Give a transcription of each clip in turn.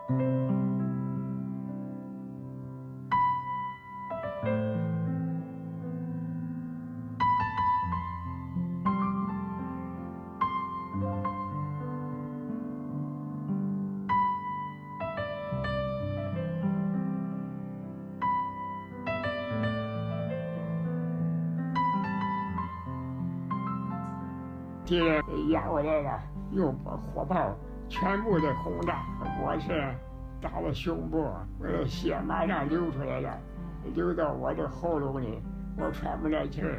敌人压过来了，用火炮全部的轰炸，我是打了胸部，我的血马上流出来了，流到我的喉咙里，我喘不来气儿。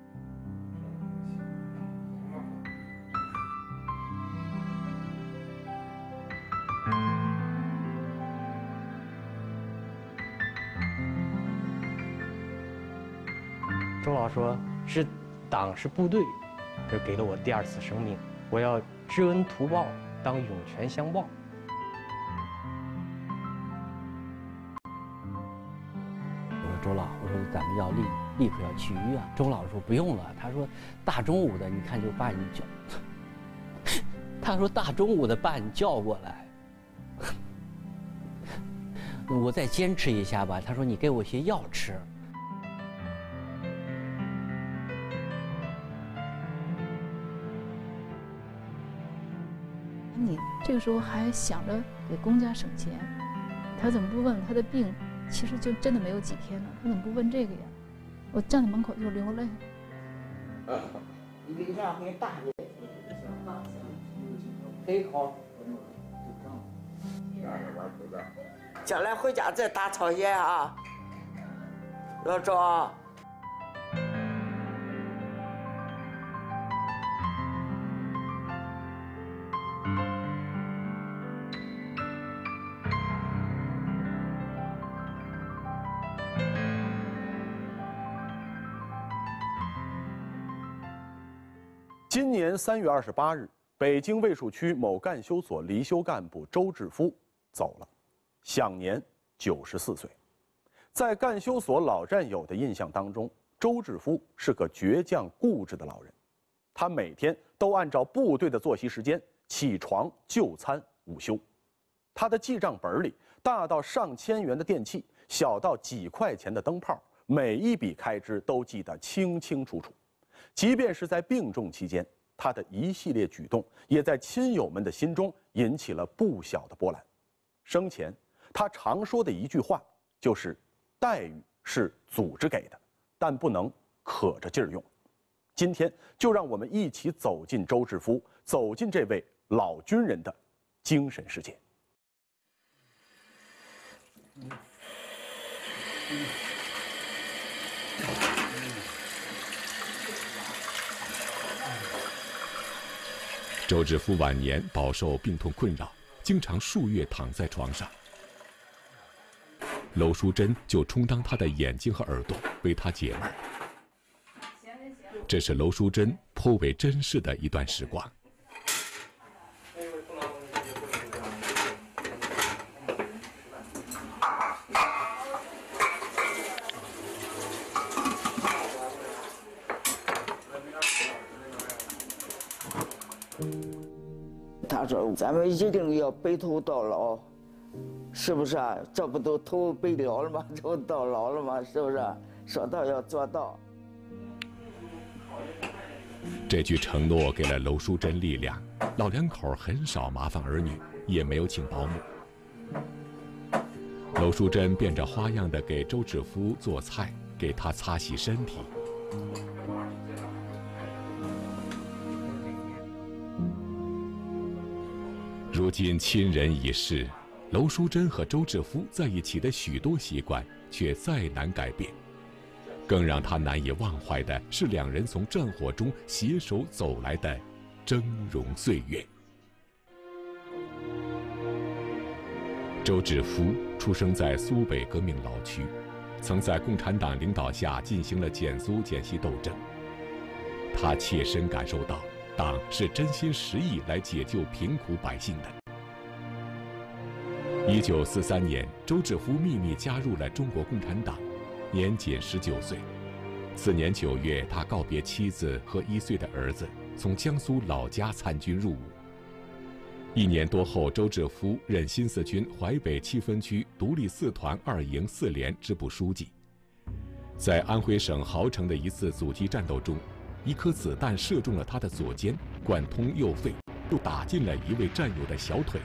周老说是党是部队，这给了我第二次生命，我要知恩图报，当涌泉相报。 我说周老，我说咱们要立刻要去医院。周老说不用了，他说大中午的，你看就把你叫，他说大中午的把你叫过来，我再坚持一下吧。他说你给我些药吃。 你这个时候还想着给公家省钱，他怎么不问他的病？其实就真的没有几天了，他怎么不问这个呀？我站在门口就流泪。 你这样很大的，很好。 将来回家再打朝鲜啊，老赵。 今年3月28日，北京卫戍区某干休所离休干部周志夫走了，享年94岁。在干休所老战友的印象当中，周志夫是个倔强固执的老人。他每天都按照部队的作息时间起床、就餐、午休。他的记账本里，大到上千元的电器，小到几块钱的灯泡，每一笔开支都记得清清楚楚。即便是在病重期间，他的一系列举动也在亲友们的心中引起了不小的波澜。生前，他常说的一句话就是：“待遇是组织给的，但不能可着劲儿用。”今天就让我们一起走进周志夫，走进这位老军人的精神世界。 周志夫晚年饱受病痛困扰，经常数月躺在床上。娄淑珍就充当他的眼睛和耳朵，为他解闷。这是娄淑珍颇为珍视的一段时光。 他说：“咱们一定要白头到老，是不是啊？这不都头白了了吗？这不到老了吗？是不是？说到要做到。” 这句承诺给了娄淑珍力量。老两口很少麻烦儿女，也没有请保姆。娄淑珍变着花样的给周志夫做菜，给他擦洗身体。如今亲人已逝，娄淑珍和周志夫在一起的许多习惯却再难改变。更让他难以忘怀的是两人从战火中携手走来的峥嵘岁月。周志夫出生在苏北革命老区，曾在共产党领导下进行了减苏减西斗争。他切身感受到党是真心实意来解救贫苦百姓的。1943年，周志夫秘密加入了中国共产党，年仅19岁。次年9月，他告别妻子和1岁的儿子，从江苏老家参军入伍。 1年多后，周志夫任新四军淮北7分区独立4团2营4连支部书记。在安徽省毫城的一次阻击战斗中，一颗子弹射中了他的左肩，贯通右肺，又打进了一位战友的小腿。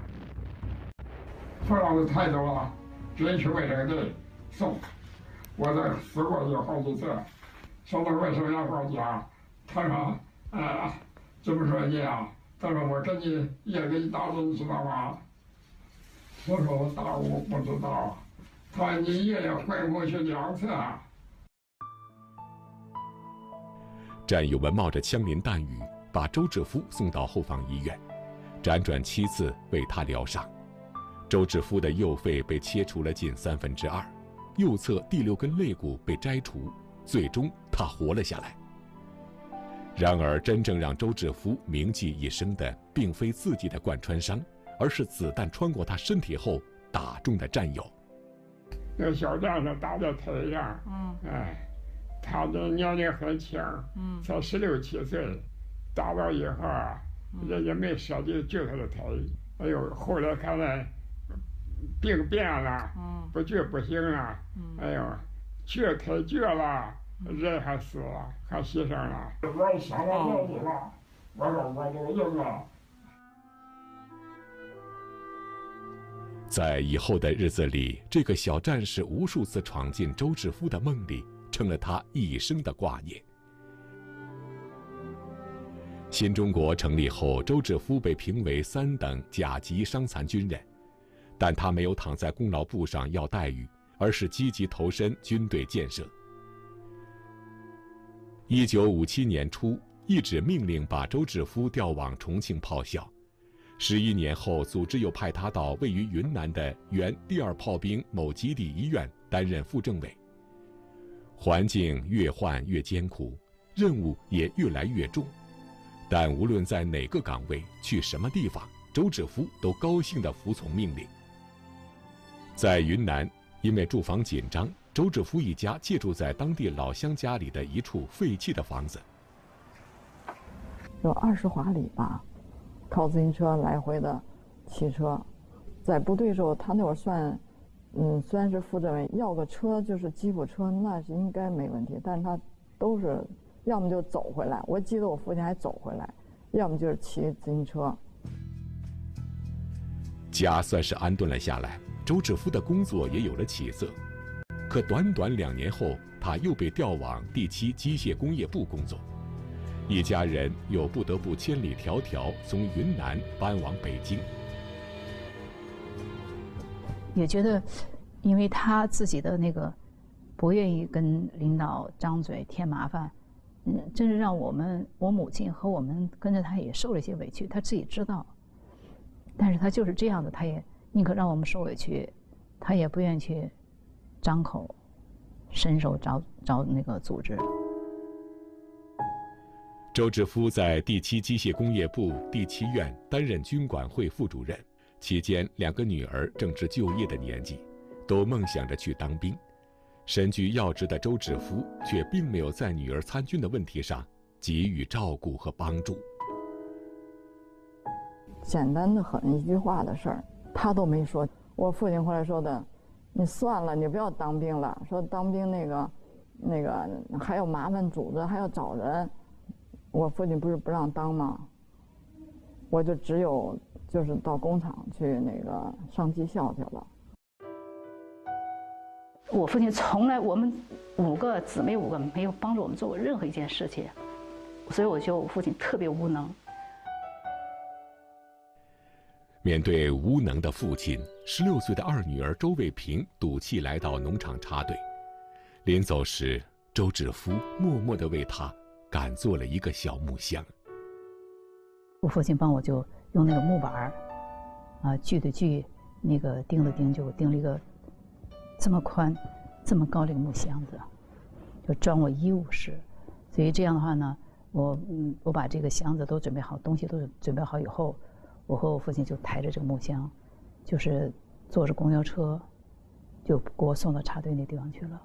父老的太多了，真是为这个队送。我这死过去好几次，说他为什么要回家？他说：“怎么说你啊？”他说：“我跟你也给你打针，你知道吗？”我说：“我打我不知道。”他说：“你爷爷回过去2次啊。” 战友们冒着枪林弹雨，把周志夫送到后方医院，辗转7次为他疗伤。周志夫的右肺被切除了近2/3，右侧第6根肋骨被摘除，最终他活了下来。然而，真正让周志夫铭记一生的，并非自己的贯穿伤，而是子弹穿过他身体后打中的战友。 那小战士打在腿上，他的年龄很轻，才16、17岁，打到以后啊，人家没舍得救他的腿。哎呦，后来看来病变了，不救不行了，哎呦，锯腿锯了。人还死了，还牺牲了。我想到这里了，我说我都赢了。 在以后的日子里，这个小战士无数次闯进周志夫的梦里，成了他一生的挂念。新中国成立后，周志夫被评为3等甲级伤残军人，但他没有躺在功劳簿上要待遇，而是积极投身军队建设。1957年初，一纸命令把周志夫调往重庆炮校。11年后，组织又派他到位于云南的原第2炮兵某基地医院担任副政委。环境越换越艰苦，任务也越来越重，但无论在哪个岗位，去什么地方，周志夫都高兴地服从命令。在云南，因为住房紧张，周志夫一家借住在当地老乡家里的一处废弃的房子， 有20华里吧，靠自行车来回的骑车。在部队时候，他那会儿算然是副政委，要个车就是吉普车，那是应该没问题。但是他都是要么就走回来，我记得我父亲还走回来，要么就是骑自行车。 家算是安顿了下来，周志夫的工作也有了起色。可短短2年后，他又被调往第7机械工业部工作，一家人又不得不千里迢迢从云南搬往北京。 也觉得，因为他自己的那个不愿意跟领导张嘴添麻烦，真是让我母亲和我们跟着他也受了一些委屈，他自己知道。但是他就是这样的，他也宁可让我们受委屈，他也不愿意去张口伸手找那个组织。 周志夫在第7机械工业部第7院担任军管会副主任，期间2个女儿正值就业的年纪，都梦想着去当兵。身居要职的周志夫却并没有在女儿参军的问题上给予照顾和帮助。 简单的很一句话的事儿，他都没说。我父亲后来说的，你算了，你不要当兵了。说当兵那个还要麻烦组织，还要找人。我父亲不是不让当吗？我就只有就是到工厂去那个上技校去了。 我父亲从来，我们5个姊妹5个没有帮助我们做过任何一件事情，所以我觉得我父亲特别无能。 面对无能的父亲，16岁的2女儿周卫平赌气来到农场插队。临走时，周志夫默默地为她赶做了一个小木箱。 我父亲帮我就用那个木板锯的锯，那个钉的钉，就钉了一个这么宽、这么高的一个木箱子，就装我衣物时。所以这样的话呢，我把这个箱子都准备好，东西都准备好以后，我和我父亲就抬着这个木箱，就是坐着公交车，就给我送到插队那地方去了。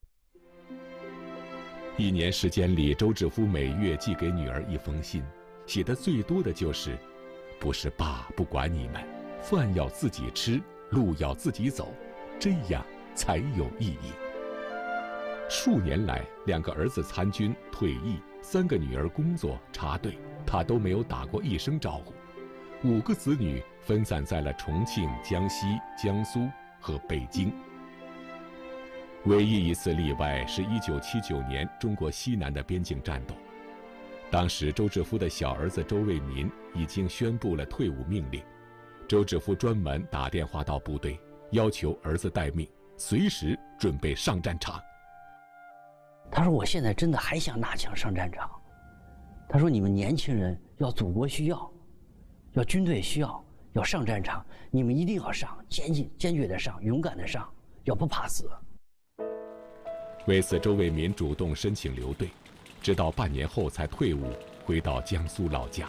1年时间里，周志夫每月寄给女儿1封信，写的最多的就是不是爸不管你们，饭要自己吃，路要自己走，这样才有意义。数年来，2个儿子参军退役，3个女儿工作插队，他都没有打过一声招呼。5个子女分散在了重庆、江西、江苏和北京。唯一一次例外是1979年中国西南的边境战斗，当时周志夫的小儿子周卫民已经宣布了退伍命令，周志夫专门打电话到部队，要求儿子待命，随时准备上战场。 他说：“我现在真的还想拿枪上战场。”他说：“你们年轻人要祖国需要，要军队需要，要上战场，你们一定要上，坚决的上，勇敢的上，要不怕死。” 为此，周卫民主动申请留队，直到半年后才退伍，回到江苏老家。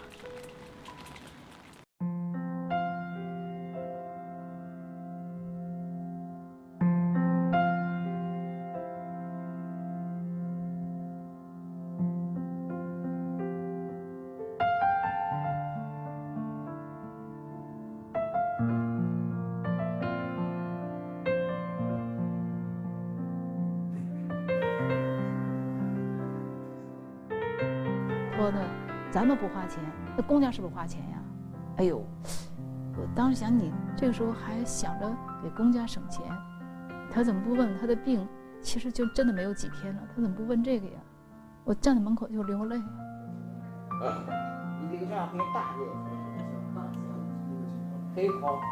说的，咱们不花钱，那公家是不是花钱呀？哎呦，我当时想，你这个时候还想着给公家省钱，他怎么不问他的病？其实就真的没有几天了，他怎么不问这个呀？我站在门口就流泪。 你这个啥很大的，很好。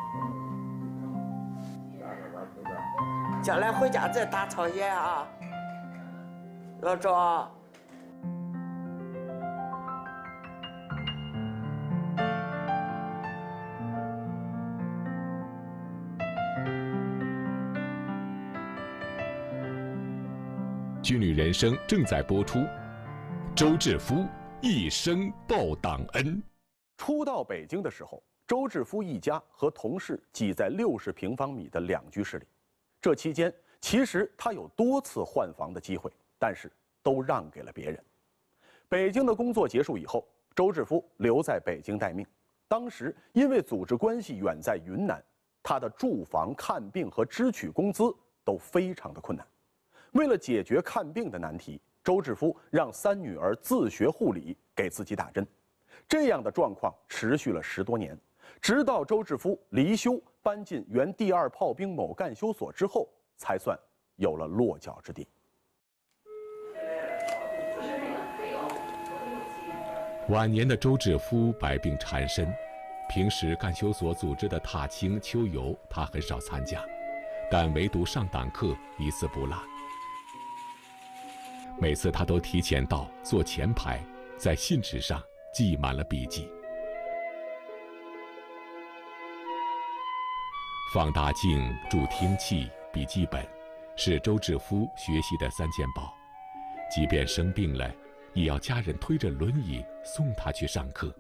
将来回家再打朝鲜啊，老赵。 军旅人生正在播出，周志夫一生报党恩。 初到北京的时候，周志夫一家和同事挤在60平方米的2居室里。这期间，其实他有多次换房的机会，但是都让给了别人。北京的工作结束以后，周志夫留在北京待命。当时因为组织关系远在云南，他的住房、看病和支取工资都非常的困难。为了解决看病的难题，周志夫让3女儿自学护理，给自己打针。这样的状况持续了10多年，直到周志夫离休搬进原第2炮兵某干休所之后，才算有了落脚之地。 晚年的周志夫百病缠身，平时干休所组织的踏青、秋游，他很少参加，但唯独上党课一次不落。每次他都提前到，坐前排，在信纸上记满了笔记。放大镜、助听器、笔记本，是周志夫学习的3件宝。即便生病了，也要家人推着轮椅送他去上课。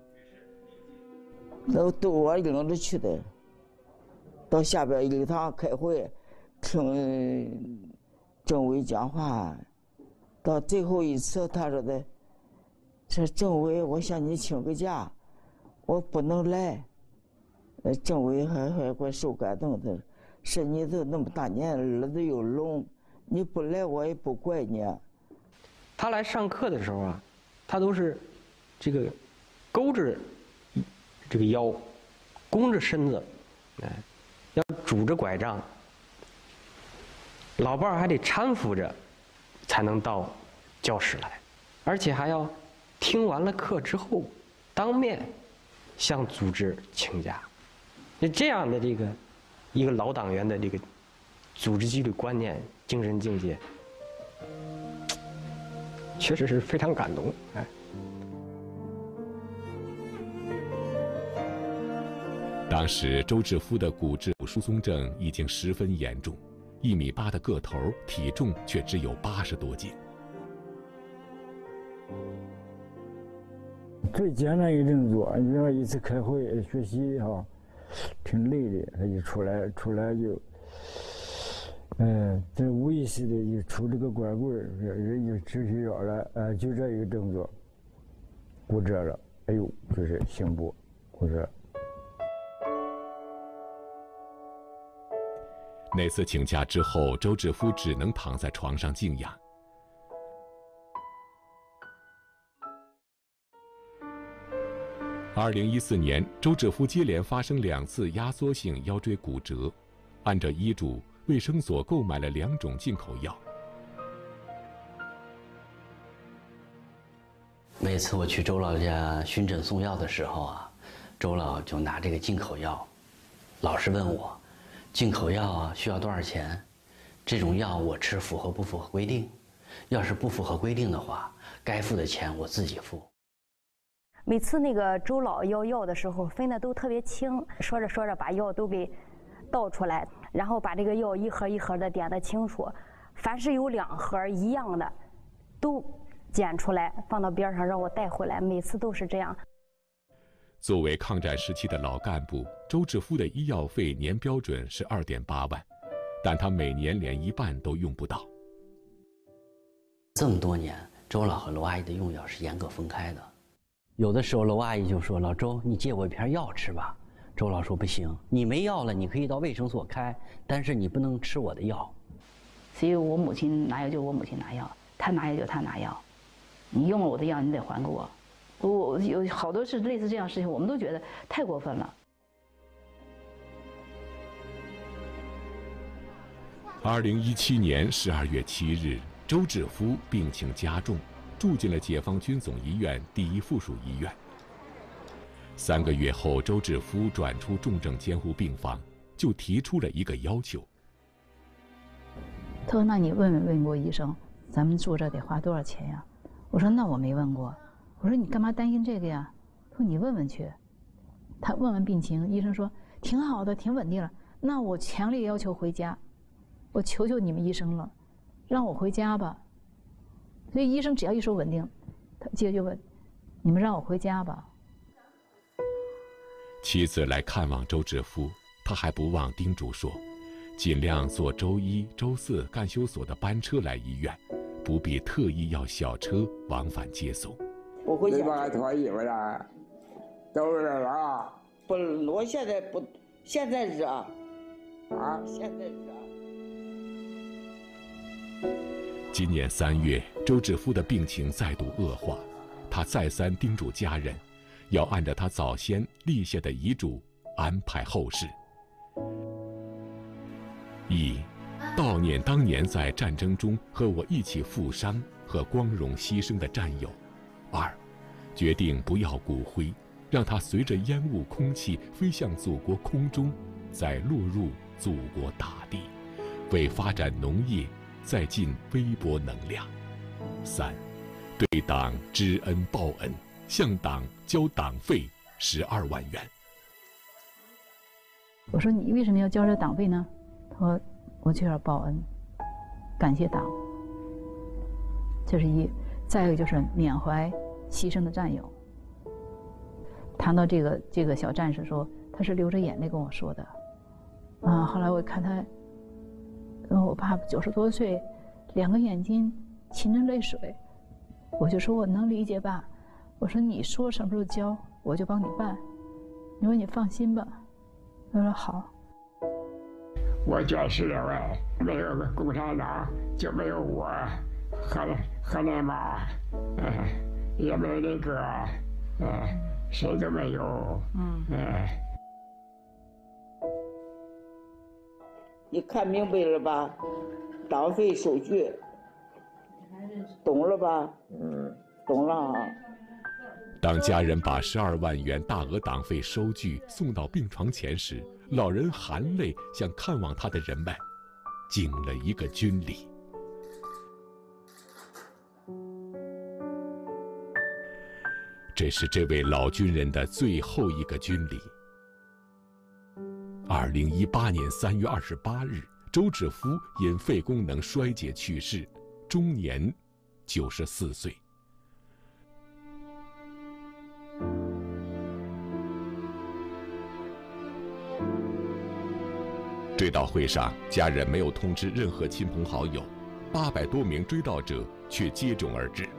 都我领着去的，到下边礼堂开会，听政委讲话。到最后一次，他说的：“这政委，我向你请个假，我不能来。”政委还怪受感动的，是你都那么大年，儿子又聋，你不来我也不怪你。 他来上课的时候啊，他都是这个勾着这个腰，弓着身子，哎，要拄着拐杖，老伴儿还得搀扶着，才能到教室来，而且还要听完了课之后，当面向组织请假。这样的这个一个老党员的这个组织纪律观念、精神境界，确实是非常感动。哎， 当时周志夫的骨质疏松症已经十分严重，1.8米的个头，体重却只有80多斤。 最艰难一动作，你要一次开会学习哈，挺累的，他就出来就，这无意识的就杵这个拐棍，人就直起腰来，就这一个动作，骨折了，哎呦，就是颈部骨折。 那次请假之后，周志夫只能躺在床上静养。2014年，周志夫接连发生2次压缩性腰椎骨折，按照医嘱，卫生所购买了2种进口药。 每次我去周老家巡诊送药的时候啊，周老就拿这个进口药，老是问我，进口药啊需要多少钱？这种药我吃符合不符合规定？要是不符合规定的话，该付的钱我自己付。 每次那个周老要药的时候分的都特别清，说着说着把药都给倒出来，然后把这个药一盒一盒的点得清楚，凡是有2盒一样的，都捡出来放到边上让我带回来，每次都是这样。 作为抗战时期的老干部，周志夫的医药费年标准是2.8万，但他每年连1半都用不到。 这么多年，周老和娄阿姨的用药是严格分开的。有的时候，娄阿姨就说：“老周，你借我一片药吃吧。”周老说：“不行，你没药了，你可以到卫生所开，但是你不能吃我的药。” 所以我母亲拿药就我母亲拿药，她拿药就她拿药，你用了我的药，你得还给我。我有好多是类似这样的事情，我们都觉得太过分了。 2017年12月7日，周志夫病情加重，住进了解放军总医院第1附属医院。3个月后，周志夫转出重症监护病房，就提出了一个要求。 他说：“那你问过医生，咱们住这得花多少钱呀？”我说：“那我没问过。”我说：“你干嘛担心这个呀？”他说：“你问问去。”他问问病情，医生说：“挺好的，挺稳定了。”那我强烈要求回家，我求求你们医生了，让我回家吧。所以医生只要一说稳定，他接着就问：“你们让我回家吧。” 妻子来看望周志夫，他还不忘叮嘱说，尽量坐周1、周4干休所的班车来医院，不必特意要小车往返接送。 我回家。 把脱衣服了，都热了。 不，我现在不，现在热。啊，现在热。 今年3月，周志夫的病情再度恶化，他再三叮嘱家人，要按照他早先立下的遗嘱安排后事。1. 悼念当年在战争中和我一起负伤和光荣牺牲的战友。2. 决定不要骨灰，让它随着烟雾空气飞向祖国空中，再落入祖国大地，为发展农业再尽微薄能量。3. 对党知恩报恩，向党交党费12万元。 我说：“你为什么要交这党费呢？”他说：“我就要报恩，感谢党。”这是1。再一个就是缅怀牺牲的战友。谈到这个小战士说，他是流着眼泪跟我说的。后来我看他，我爸90多岁，2个眼睛噙着泪水，我就说我能理解爸。我说你说什么时候交，我就帮你办。你说你放心吧。他说好。 我就是认为没有共产党就没有我和你妈，也没有那个，谁都没有。 你看明白了吧？党费收据，懂了吧？懂了啊。 当家人把12万元大额党费收据送到病床前时，老人含泪向看望他的人们敬了一个军礼。这是这位老军人的最后一个军礼。2018年3月28日，周志夫因肺功能衰竭去世，终年94岁。追悼会上，家人没有通知任何亲朋好友，800多名追悼者却接踵而至。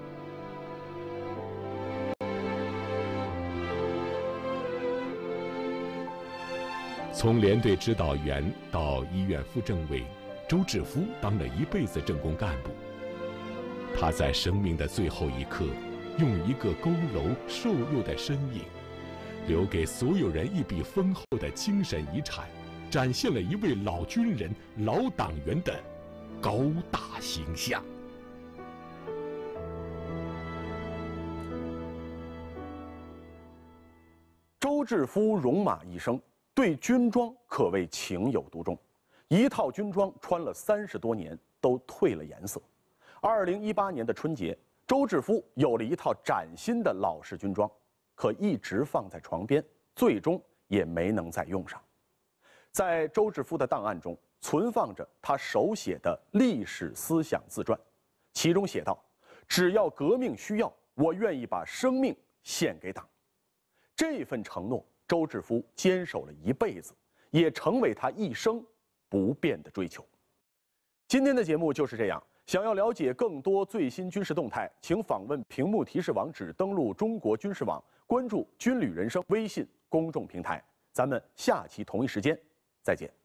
从连队指导员到医院副政委，周志夫当了一辈子政工干部。他在生命的最后一刻，用一个佝偻瘦弱的身影，留给所有人一笔丰厚的精神遗产，展现了一位老军人、老党员的高大形象。 周志夫戎马一生，对军装可谓情有独钟，一套军装穿了30多年都褪了颜色。2018年的春节，周志夫有了一套崭新的老式军装，可一直放在床边，最终也没能再用上。在周志夫的档案中，存放着他手写的历史思想自传，其中写道：“只要革命需要，我愿意把生命献给党。”这份承诺，周志夫坚守了一辈子，也成为他一生不变的追求。今天的节目就是这样。想要了解更多最新军事动态，请访问屏幕提示网址，登录中国军事网，关注“军旅人生”微信公众平台。咱们下期同一时间再见。